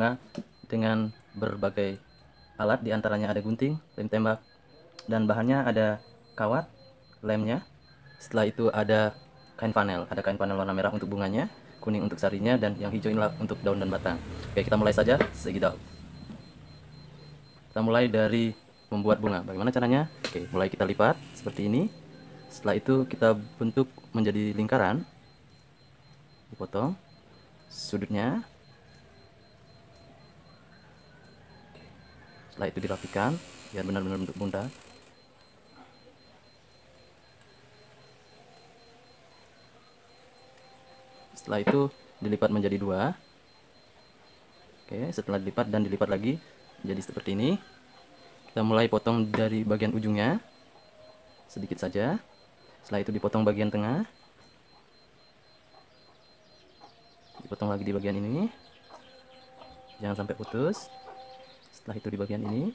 bunga dengan berbagai alat, diantaranya ada gunting, lem tembak, dan bahannya ada kawat, lemnya. Setelah itu ada kain panel warna merah untuk bunganya, kuning untuk sarinya, dan yang hijau inilah untuk daun dan batang. Oke, kita mulai saja segidau. Kita mulai dari membuat bunga. Bagaimana caranya? Oke, mulai kita lipat seperti ini. Setelah itu kita bentuk menjadi lingkaran, dipotong sudutnya. Setelah itu dirapikan biar benar-benar bentuk bunda. Setelah itu dilipat menjadi dua. Oke, setelah dilipat dan dilipat lagi jadi seperti ini. Kita mulai potong dari bagian ujungnya sedikit saja. Setelah itu dipotong bagian tengah, dipotong lagi di bagian ini, jangan sampai putus. Setelah itu di bagian ini,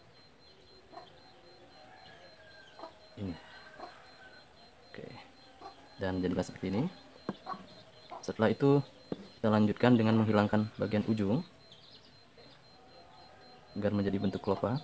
oke, dan jadilah seperti ini. Setelah itu kita lanjutkan dengan menghilangkan bagian ujung agar menjadi bentuk kelopak.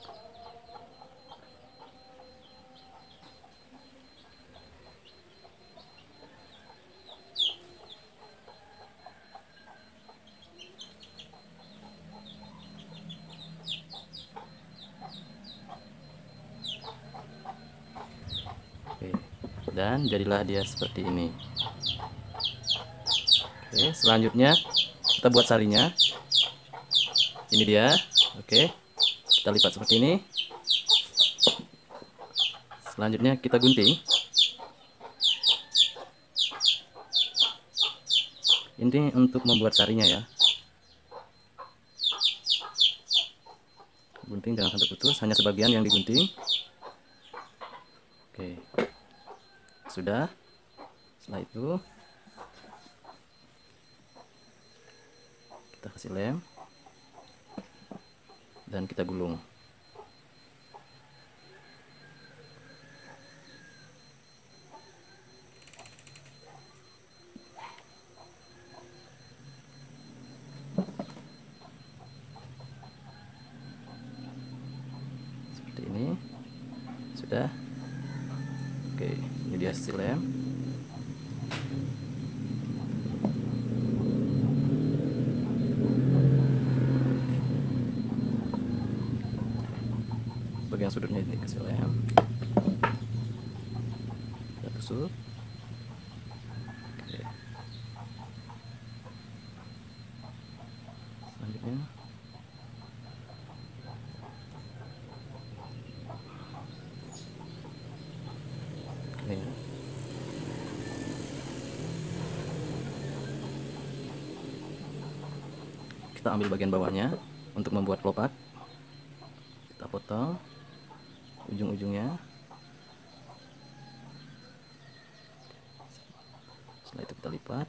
Oke, dan jadilah dia seperti ini. Oke, selanjutnya kita buat sarinya. Ini dia. Oke, kita lipat seperti ini. Selanjutnya kita gunting. Ini untuk membuat sarinya ya. Gunting jangan sampai putus, hanya sebagian yang digunting. Oke, sudah. Setelah itu kita kasih lem dan kita gulung. Seperti ini. Sudah. Oke, ini dia hasil lem. Bagian sudutnya ini kasih lem. Kita tusuk. Oke. Selanjutnya ini. Kita ambil bagian bawahnya untuk membuat kelopak. Kita potong ujung-ujungnya. Setelah itu kita lipat.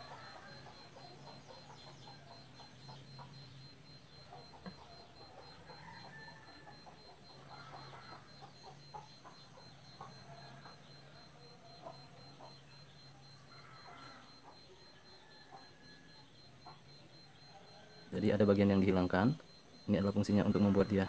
Jadi ada bagian yang dihilangkan. Ini adalah fungsinya untuk membuat dia.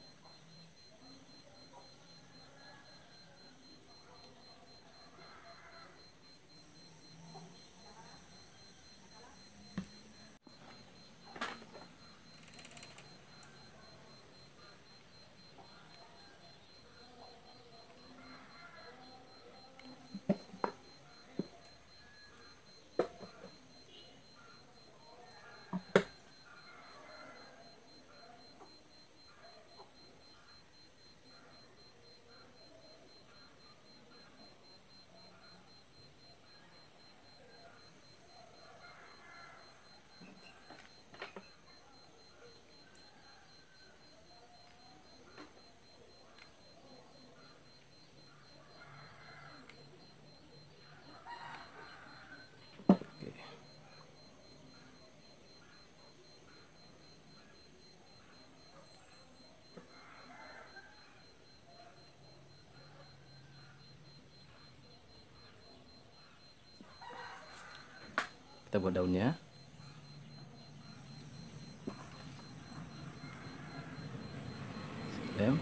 Oke. Kita buat daunnya. lem.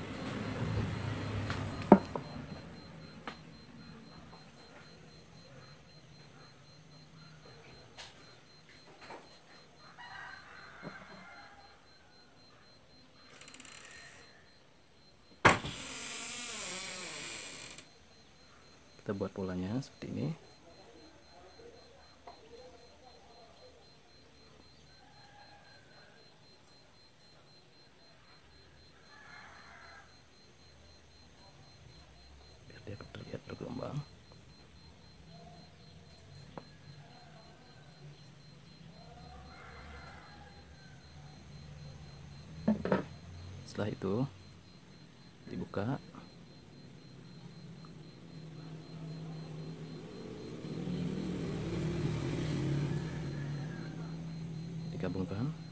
Kita buat polanya seperti ini. Biar dia terlihat bergelombang. Setelah itu dibuka. Digabungkan.